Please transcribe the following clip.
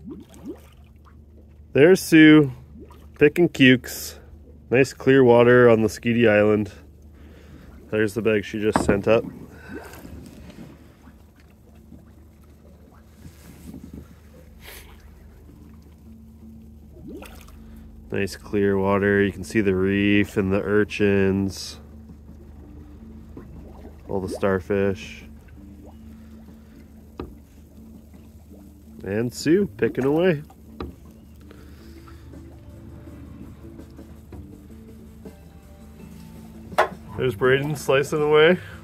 There's Sue, picking cukes. Nice clear water on Lasqueti Island. There's the bag she just sent up. Nice clear water. You can see the reef and the urchins. All the starfish. And Sue picking away. There's Braden slicing away.